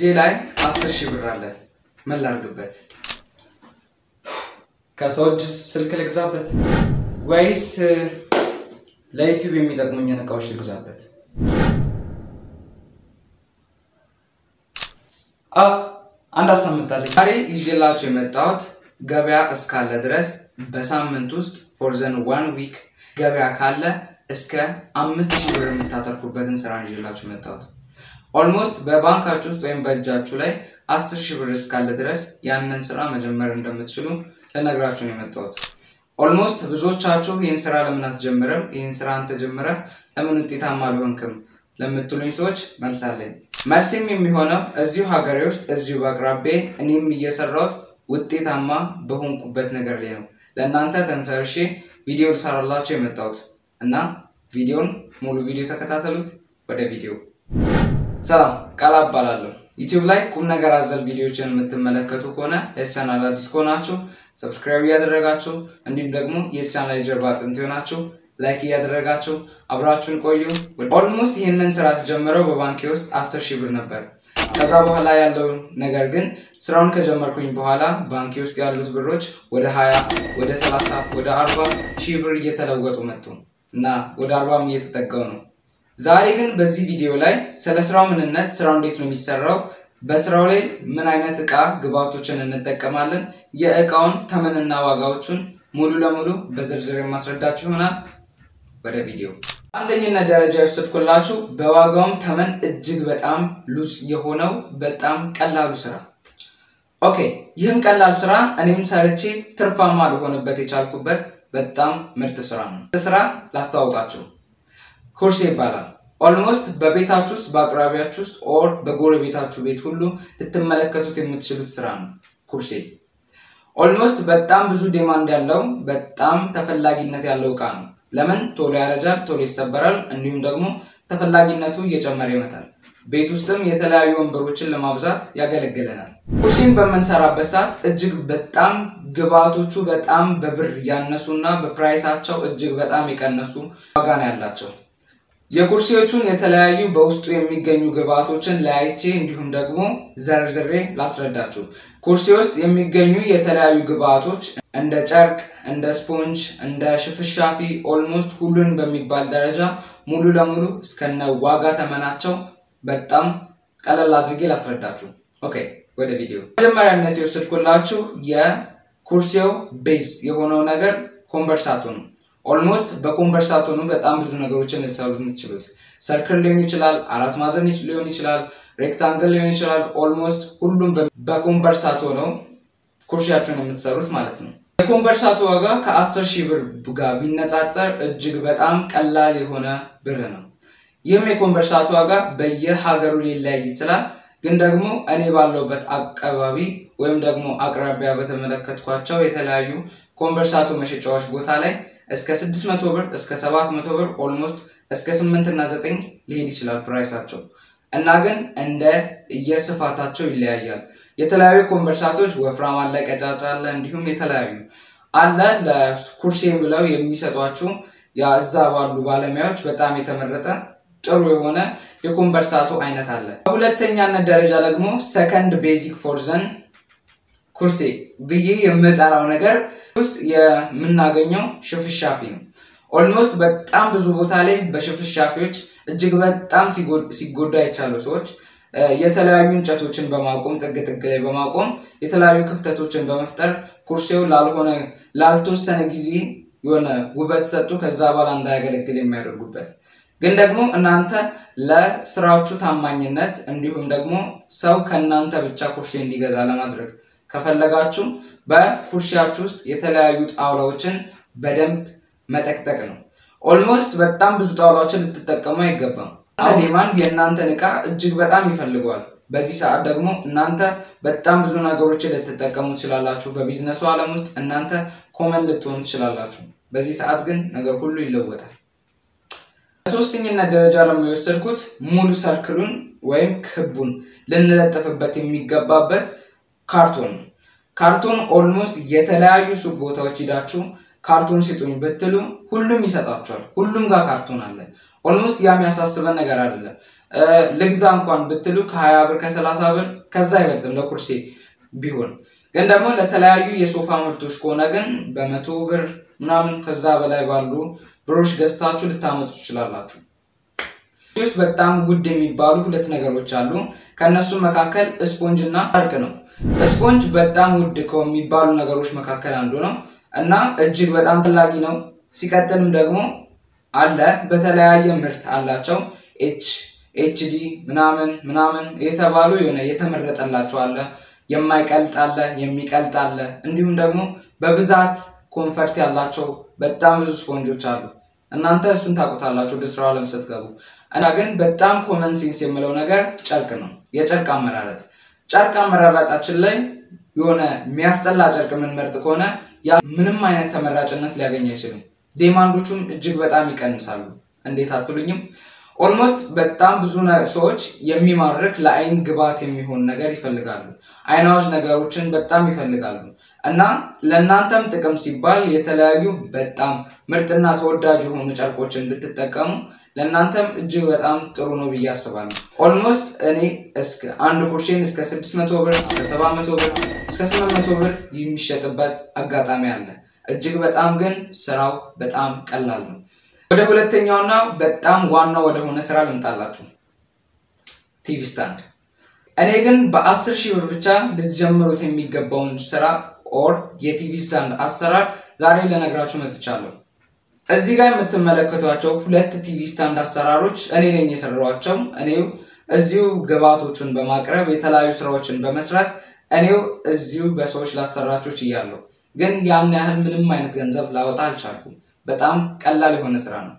ጄላይ 10,000 ብር አለ ምን ላርግበት ከሰውጅ ስልክ ልግዛበት ወይስ ለዩቲዩብ የሚጠቅሙኝ እቃዎች ልግዛበት አንድ አሳምንታለሁ ዛሬ ይዤላችሁ የመጣሁት ገበያ እስካለ ድረስ በሳምንት ውስጥ for the 1 week ገበያ ካለ እስከ 5000 ብር የምታተርፉበትን ስራ ይዤላችሁ የመጣሁት almost በባንካችሁ ውስጥ ወይም በእጃችሁ ላይ 10000 ብር እስካለ ድረስ ያንን ስራ መጀመር እንደምትችሉ ለነግራችሁ ነው የመጣሁት almost ብዙዎቻችሁ ይሄን ስራ ለምን አትጀምሩም ይሄን ስራ አንተ ጀምረህ ለምን ውጤታማ አልሆንክም ለምትሉኝ ሰዎች መልሳለኝ መልስም የሚሆነው እዚሁ ሀገሬ ውስጥ እዚሁ ባቅራቤ እኔም እየሰራሁት ውጤታማ በሆንኩበት ነገር ላይ ነው ለእናንተ ተንሰርሼ ቪዲዮ ልሰራላችሁ የመጣሁት እና ቪዲዮን ሙሉ ቪዲዮ ተከታተሉት ወደ ቪዲዮ ሰላም ቃል አባላለሁ YouTube ላይ ቁም ነገር አዘል ቪዲዮዎችን የምትመለከቱ ከሆነ ለቻናል አዲስ ከሆናችሁ ሰብስክራይብ ያደረጋችሁ እንዲሁም ደግሞ የቻናል ጀርባ አጥንት ሆናችሁ ላይክ ያደረጋችሁ አብራችሁን ቆዩ almost ይሄንን ስራ ሲጀምረው በባንክ ውስጥ 10000 ብር ነበር ከዛ በኋላ ያለው ነገር ግን ስራውን ከጀመርኩኝ በኋላ ባንክ ውስጥ ያሉት ብሮች ወደ 20 ወደ 30 ወደ 40 ሺህ ብር እየተለወጡ መጡ እና ወደ 40 እየተጠጋው ነው ዛሬ ግን በዚህ ቪዲዮ ላይ ስለ ስራው ምንነት ስራው እንዴት ነው የሚሰራው በስራው ላይ ምን አይነት እቃ ግብአቶችን እንጠቀማለን የእቃውን ተመንና ዋጋዎችን ሙሉ ለሙሉ በዝርዝር ማስረዳችሁ ይሆናል ወደ ቪዲዮ አንደኛና ደረጃ ወስድኩላችሁ በዋጋውም ተመን እጅግ በጣም ሉስ የሆነው በጣም ቀላሉ ስራ ኦኬ ይህም ቀላል ስራ እኔም ሰርቼ ትርፋማ ልሆንበት የቻልኩበት በጣም ምርጥ ስራ ነው ስራ ላስተዋውቃችሁ ኩርሲ ይባላል almost በቤታችሁ ውስጥ በአቅራቢያችሁ ውስጥ or በጎረቤታችሁ ቤት ሁሉ ልትመለከቱት የምትችሉት ስራ ነው ኩርሲ almost በጣም ብዙ ዲማንድ ያለው በጣም ተፈላጊነት ያለው እቃ ነው ለምን ቶሎ ያረጃል ቶሎ ይሰበራል እንዲሁም ደግሞ ተፈላጊነቱ እየጨመረ ይመጣል ቤት ውስጥም የተለያዩ ወንበሮችን ለማብዛት ያገለግለናል ኩርሲን በመንሰራበት ሰዓት እጅግ በጣም ግብአቶቹ በጣም በብር ያነሱና በፕራይሳቸው እጅግ በጣም የቀነሱ ዋጋ ነው ያላቸው የኩርሲዎቹን የተለያዩ በውስጡ የሚገኙ ግብአቶችን ለአይቼ እንዲሁም ደግሞ ዘርዝሬ ላስረዳችሁ ኩርሲ ውስጥ የሚገኙ የተለያዩ ግብአቶች እንደ ጨርቅ እንደ ስፖንጅ እንደ ሽፍሻፊ almost ሁሉን በሚባል ደረጃ ሙሉ ለሙሉ እስከነ ዋጋ ተመናቸው በጣም ቀለል አድርጌ ላስረዳችሁ ኦኬ ወደ ቪዲዮ መጀመሪያነት የወሰድኩላችሁ የኩርሲው ቤዝ የሆነው ነገር ኮምበርሳቶ ነው almost በኮምበርሳቶ ነው በጣም ብዙ ነገሮችን ልትሰሩ የምትችሉት ሰርክል ሊሆን ይችላል አራት ማዕዘን ሊሆን ይችላል ሬክታንግል ሊሆን ይችላል almost ሁሉም በኮምበርሳቶ ነው ኩርሲያችሁን የምትሰሩት ማለት ነው የኮምበርሳቶ ዋጋ ከ10000 ብር ጋር ቢነጻጸር እጅግ በጣም ቀላል የሆነ ብር ነው ይህም የኮምበርሳቶ ዋጋ በየሀገሩ ሊለያይ ይችላል ግን ደግሞ እኔ ባለውበት አቀባቢ ወይም ደግሞ አቅራቢያ በተመለከትኳቸው የተለያዩ ኮምበርሳቶ መሸጫዎች ቦታ ላይ እስከ 600 ብር እስከ 700 ብር almost እስከ 8 እና 9 ሊሄድ ይችላል ፕራይሳቸው እና ግን እንደ የስፋታቸው ይለያያል የተለያዩ ኮምበርሳቶች ወፍራም አለ ቀጫጫ አለ እንዲሁም የተለያዩ አለ ለኩርሲ ብለው የሚሰጧችሁ ያዛ ባሉ ባለሙያዎች በጣም የተመረጠ ጥሩ የሆነ የኮምበርሳቶ አይነት አለ በሁለተኛነት ደረጃ ደግሞ ሰከንድ ቤዚክ ፎርዘን ኩርሲ ብዬ የምጠራው ነገር ውስጥ የምናገኘው ሽፍሻፊ ነው almost በጣም ብዙ ቦታ ላይ በሽፍሻፊዎች እጅግ በጣም ሲጎዳ ይቻሉ ሰዎች የተለያዩ እንጨቶችን በማቆም ጥግ ላይ በማቆም የተለያዩ ክፍተቶችን በመፍጠር ኩርሲው ላልተወሰነ ጊዜ የሆነ ውበት ሰጡ ከዛ በኋላ እንዳያገለግል የሚያደርጉበት ግን ደግሞ እናንተ ለስራዎቹ ታማኝነት እንዲሁም ደግሞ ሰው ከናንተ ብቻ ኩርሲ እንዲገዛ ለማድረግ ከፈለጋችሁ በኩርሲያችሁ ውስጥ የተለያዩ ጣውላዎችን በደንብ መጠቅጠቅ ነው almost በጣም ብዙ ጣውላዎችን ልትጠቀሙ አይገባም ዲማንድ የናንተን እቃ እጅግ በጣም ይፈልጋል በዚህ ሰዓት ደግሞ እናንተ በጣም ብዙ ነገሮችን ልትጠቀሙ ይችላልላችሁ በቢዝነሱ ዓለም ውስጥ እናንተ ኮመን ልትሆኑ ይችላልላችሁ በዚህ ሰዓት ግን ነገር ሁሉ ይለወጣል ሶስተኛና ደረጃ ላይ የወሰድኩት ሙሉ ሰርክሉን ወይም ክቡን ለነለጠፈበት የሚገባበት ካርቶን almost የተለያዩ ሱቅ ቦታዎች ሄዳችሁ ካርቶን ሲጡኝ በትሉ ሁሉም ይሰጣቸዋል ሁሉም ጋር ካርቶን አለ almost ያም ያሳስበን ነገር አይደለም ልግዛ እንኳን ብትሉ ከ20 ብር ከ30 ብር ከዛ ይበልጥም ለኩርሲ ቢሆን ግን ደግሞ ለተለያዩ የሶፋ ምርቶች ከሆነ ግን በ100 ብር ምናምን ከዛ በላይ ባሉ ብሮሽ ገዝታችሁ ልታመጡ ትችላላችሁ ጁስ በጣም ውድ የሚባሉ ሁለት ነገሮች አሉ ከነሱ መካከል ስፖንጅ እና ጨርቅ ነው ስፖንጅ በጣም ውድ ከሚባሉ ነገሮች መካከል አንዱ ነው እና እጅግ በጣም ፈላጊ ነው ሲቀጥልም ደግሞ አለ በተለያየ ምርት አላቸው HD ምናምን የተባሉ የሆነ የተመረጠላቸው አለ የማይቀልጥ አለ የሚቀልጥ አለ እንዲሁም ደግሞ በብዛት ኮንፈርት ያላቸው በጣም ብዙ ስፖንጆች አሉ እናንተ እሱን ታውቁታላችሁ ለስራው ዓለም ስትገቡ እና ግን በጣም ኮመን ሴንስ የምለው ነገር ጨርቅ ነው የጨርቅ አመራረጣችን ላይ የሆነ የሚያስጠላ ጨርቅ ምን መርጥ ከሆነ ያ ምንም አይነት ተመራጭነት ሊያገኝ አይችልም ዲማንዶቹም እጅግ በጣም ይቀንሳሉ እንዴት አትሉኝም ኦልሞስት በጣም ብዙ ሰዎች የሚማርክ ለአይን ግባት የሚሆን ነገር ይፈልጋሉ አይናውጅ ነገሮችን በጣም ይፈልጋሉ እና ለናንተም ጥቅም ሲባል የተለያዩ በጣም ምርጥና ተወዳጅ የሆኑ ጨርቆችን ብትጠቀሙ ለናንተም እጅግ በጣም ጥሩ ነው ብዬ አስባለሁ ኦልሞስት እኔ እስከ አንድ ኩርሲን እስከ 600 ብር እስከ 700 ብር እስከ 800 ብር የሚሸጥበት አጋጣሚ አለ እጅግ በጣም ግን ስራው በጣም ቀላል ነው ወደ ሁለተኛውና በጣም ዋናው ወደ ሆነ ስራ ልምጣላችሁ ቲቪ ስታንድ እኔ ግን በ10000 ብር ብቻ ልትጀምሩት የሚገባውን ስራ ኦር የቲቪ ስታንድ አሰራር ዛሬ ለነግራችሁ መጥቻለሁ እዚህ ጋር የምትመለከቷቸው ሁለት ቲቪ ስታንድ አሰራሮች እኔ ነኝ የሰራኋቸው እኔው እዚሁ ግብአቶቹን በማቅረብ የተለያዩ ስራዎችን በመስራት እኔው እዚሁ በሰዎች ላሰራችሁ ይያለሁ ግን ያን ያህል ምንም አይነት ገንዘብ ላወጣ አልቻልኩም በጣም ቀላል የሆነ ስራ ነው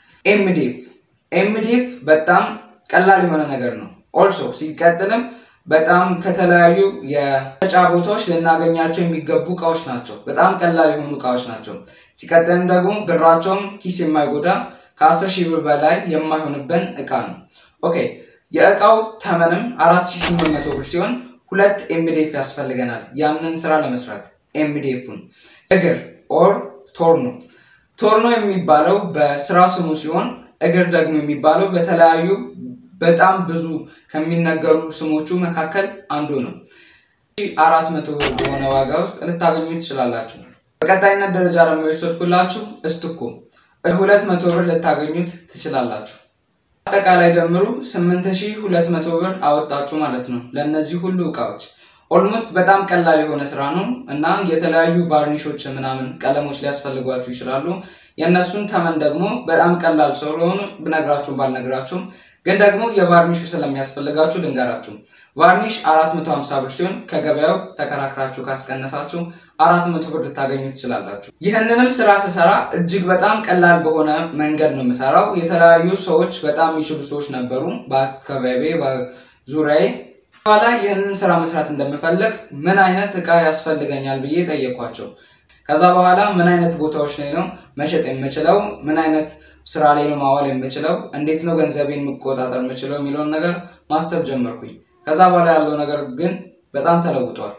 ኤምዲኤፍ በጣም ቀላል የሆነ ነገር ነው ኦልሶ ሲቀጥልም በጣም ከተለያዩ የጫ ቦታዎች ለናገኛቸው የሚገቡ ቃዎች ናቸው በጣም ቀላል የሆኑ ቃዎች ናቸው ሲቀጥልም ደግሞ ብራቸውም ኪስ የማይጎዳ ከ10000 ብር በላይ የማይሆንብን እቃ ነው ኦኬ የእቃው ተመንም 4800 ብር ሲሆን ሁለት ኤምዲኤፍ ያስፈልገናል ያንን ስራ ለመስራት ኤምዲኤፉን እግር ኦር ቶርኖ የሚባለው በስራ ስሙ ሲሆን እግር ደግሞ የሚባለው በተለያዩ በጣም ብዙ ከሚነገሩ ስሞቹ መካከል አንዱ ነው 400 ብር በሆነ ዋጋ ውስጥ ልታገኙት ትችላላችሁ በቀጣይነት ደረጃ ደግሞ ይወስድኩላችሁ እስጥኮ 200 ብር ልታገኙት ትችላላችሁ አጠቃላይ ደምሩ 8200 ብር አወጣችሁ ማለት ነው ለነዚህ ሁሉ እቃዎች ኦልሞስት በጣም ቀላል የሆነ ስራ ነው እና የተለያዩ ቫርኒሾች ምናምን ቀለሞች ሊያስፈልጓችሁ ይችላሉ የነሱን ተመን ደግሞ በጣም ቀላል ስለሆነ ብነግራችሁ ባልነግራችሁ ግን ደግሞ የቫርኒሹ ስለሚያስፈልጋችሁ ልንገራችሁ ቫርኒሽ 450 ብር ሲሆን ከገበያው ተከራክራችሁ ካስቀነሳችሁ 400 ብር ልታገኙ ትችላላችሁ ይሄንንም ስራ ስሰራ እጅግ በጣም ቀላል በሆነ መንገድ ነው የምሰራው የተለያዩ ሰዎች በጣም የሚችሉ ሰዎች ነበሩ በአካባቢዬ በዙሪያዬ ባላ ይሄንን ስራ መስራት እንደምፈልግ ምን አይነት እቃ ያስፈልገኛል ብዬ ጠየቅኳቸው ከዛ በኋላ ምን አይነት ቦታዎች ላይ ነው መሸጥ የምችለው ምን አይነት ስራ ላይ ነው ማዋል የምችለው እንዴት ነው ገንዘቤን መቆጣጠር የምችለው የሚለውን ነገር ማሰብ ጀመርኩኝ ከዛ በኋላ ያለው ነገር ግን በጣም ተለውጧል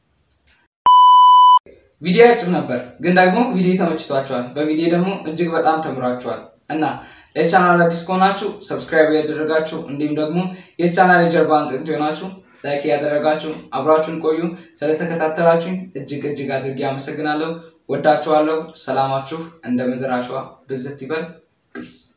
ቪዲዮ አጭር ነበር ግን ደግሞ ቪዲዮ ተመችቷችኋል በቪዲዮ ደግሞ እጅግ በጣም ተምራችኋል እና ለቻናል አዲስ ከሆናችሁ ሰብስክራይብ ያደረጋችሁ እንዲሁም ደግሞ የቻናል ጀርባ አጥንት ሆናችሁ ላይክ ያደረጋችሁ አብራችሁን ቆዩ ስለተከታተላችሁኝ እጅግ አድርጌ አመሰግናለሁ ወዳችኋለሁ ሰላማችሁ እንደ ምድር አሸዋ ብዝት ይበል Peace.